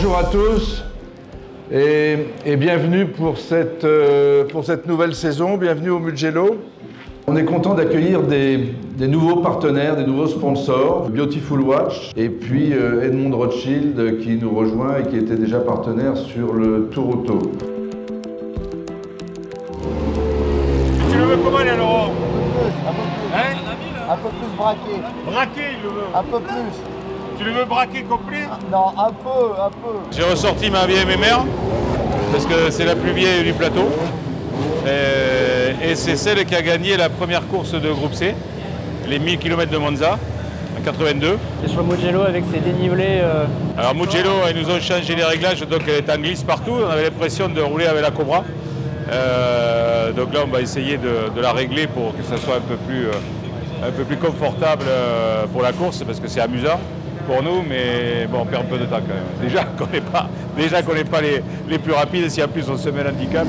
Bonjour à tous et bienvenue pour cette nouvelle saison, bienvenue au Mugello. On est content d'accueillir des nouveaux partenaires, des nouveaux sponsors, Beautiful Watch et puis Edmond Rothschild qui nous rejoint et qui était déjà partenaire sur le Tour Auto. Tu le veux comment là, Laurent? Un peu plus braqué. Braqué, il le veut. Un peu plus. Tu le veux braqué complet? Non, un peu. J'ai ressorti ma vieille mémère, parce que c'est la plus vieille du plateau. Et c'est celle qui a gagné la première course de groupe C, les 1000 km de Monza, en 82. Et sur le Mugello avec ses dénivelés. Alors Mugello, ils nous ont changé les réglages, donc elle est en glisse partout. On avait l'impression de rouler avec la Cobra. Donc là, on va essayer de la régler pour que ça soit un peu plus confortable pour la course, parce que c'est amusant pour nous, mais bon, on perd un peu de temps quand même. Déjà qu'on n'est pas les plus rapides, si en plus on se met l'handicap.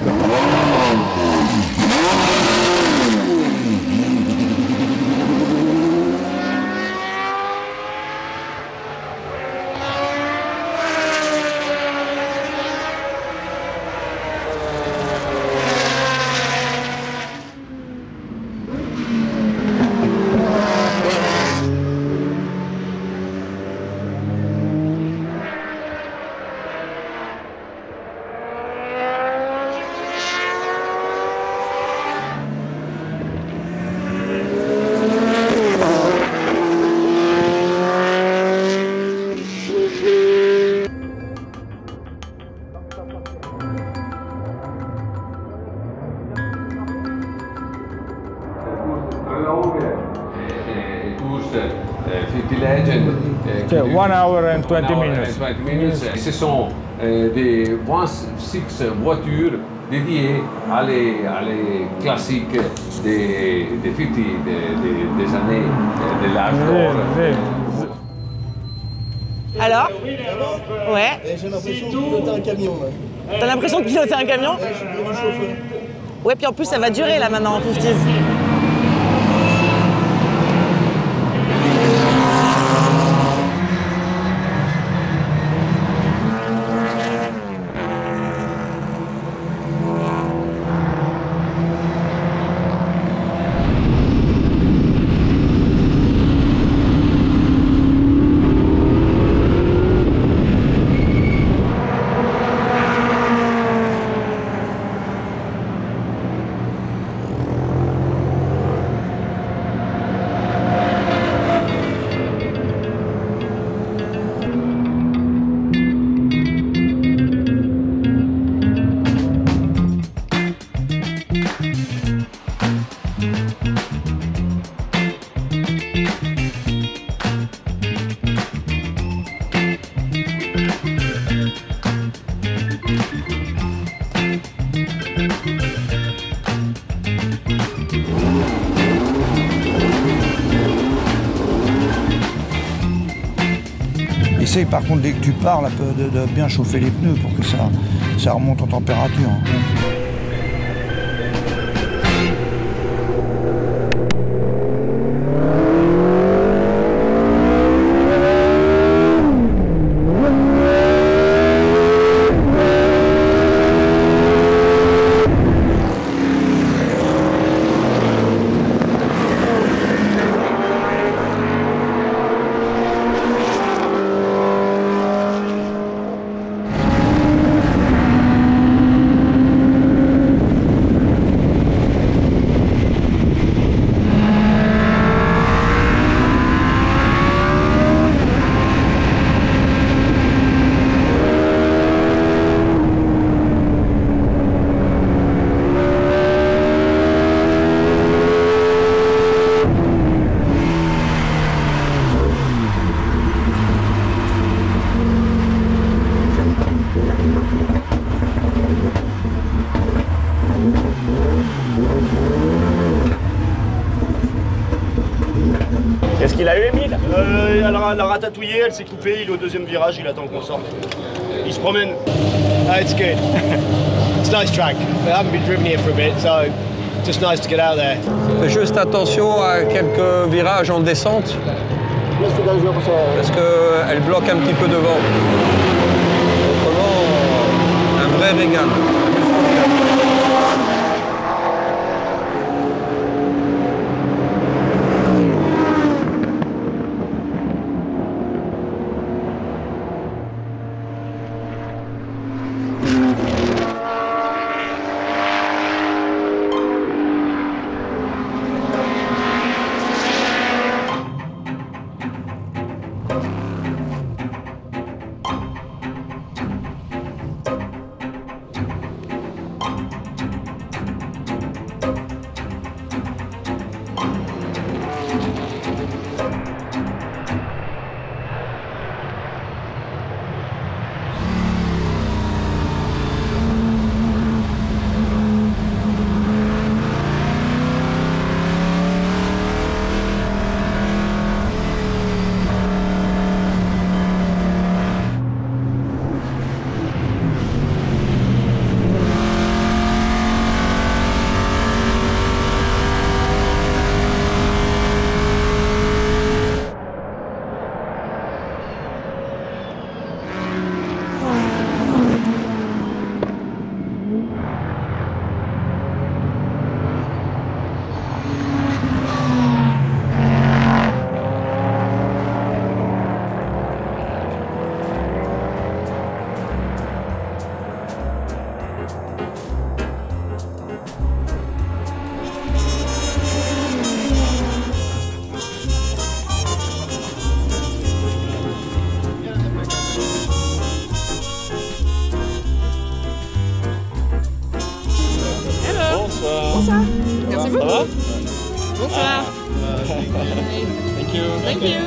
Okay, 1 hour and 20 minutes. 20 minutes. Ce sont des 26 voitures dédiées à les classiques des 50, des années de l'âge d'or. Alors? Ouais. J'ai l'impression de piloter un camion. T'as l'impression de piloter un camion? Je suis devenu chauffeur. Ouais, puis en plus ça va durer là maintenant en 50s. Essaye par contre dès que tu pars de bien chauffer les pneus pour que ça remonte en température. Est-ce qu'il a eu Emile? Elle a ratatouillé, elle s'est coupée, il est au deuxième virage, il attend qu'on sorte. Il se promène. It's good. It's a nice track. I haven't been driven here for a bit, so just nice to get out there. Fais juste attention à quelques virages en descente, parce qu'elle bloque un petit peu devant. vrai régal. Bonsoir. Merci beaucoup. Bonsoir. Thank you. Thank you.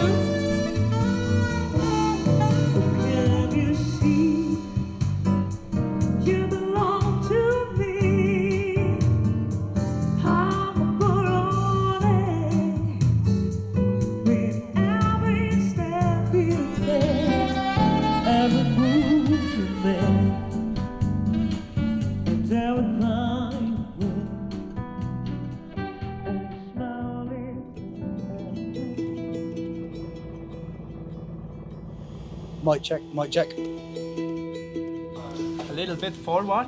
Mic check, mic check. A little bit forward.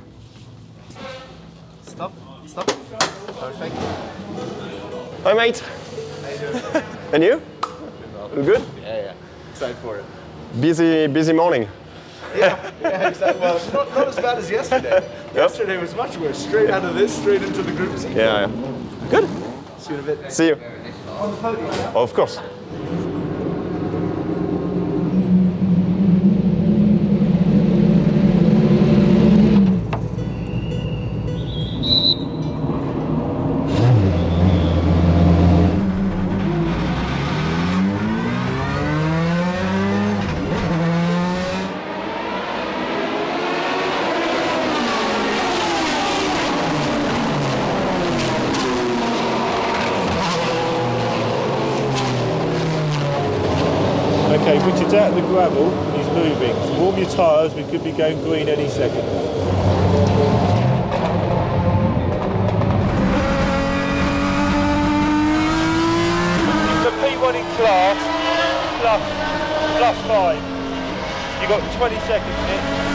Stop, stop. Perfect. Hi mate. How you doing? And you? All good? Yeah. Excited for it. Busy morning. Yeah, exactly. Well, not as bad as yesterday. Yesterday was much worse. Straight out of this, straight into the group seat. Yeah. Good. See you in a bit. See you. On the podium. Oh, of course. Okay, Richard's out of the gravel and he's moving. So warm your tyres, we could be going green any second. The P1 in class, plus 5. You've got 20 seconds, Nick.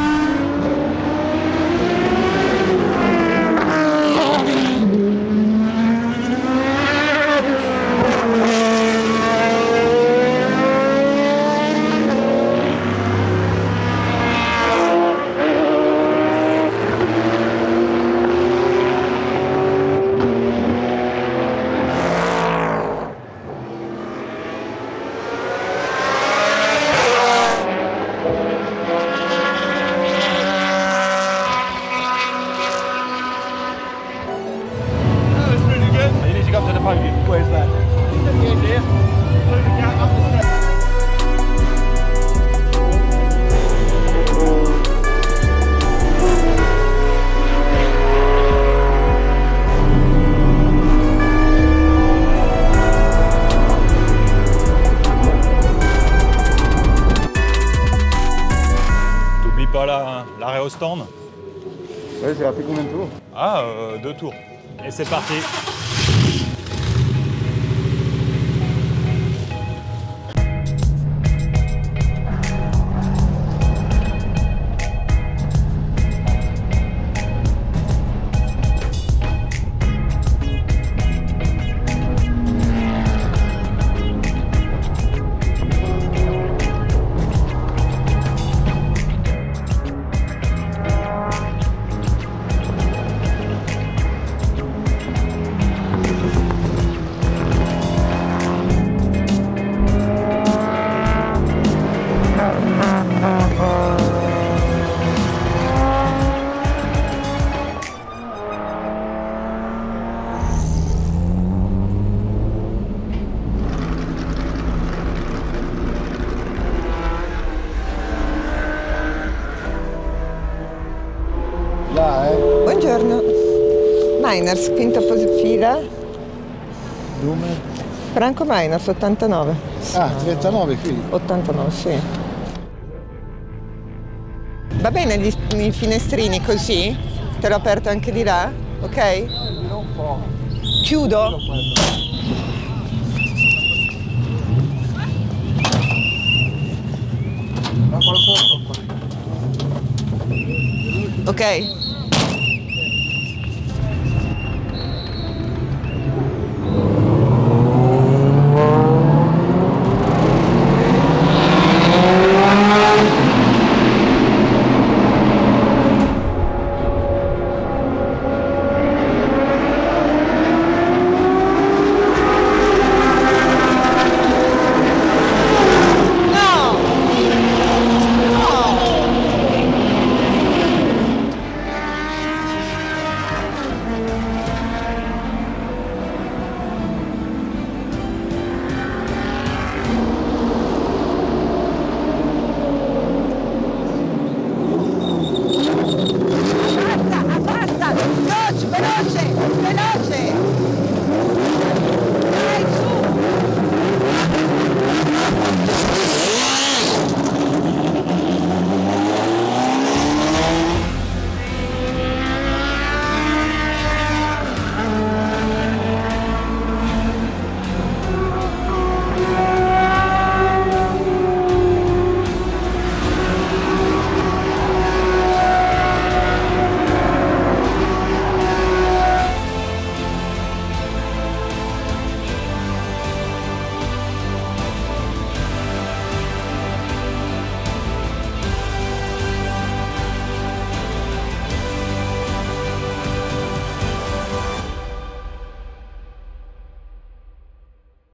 Where's that? T'oublies pas l'arrêt au stand? Ouais, j'ai raté combien de tours? Ah, 2 tours. Et c'est parti. Miners, quinta fila. Numero? Franco Miners, 89. Ah, 39 qui? 89, sì. Va bene i finestrini così? Te l'ho aperto anche di là, ok? Chiudo? Ok?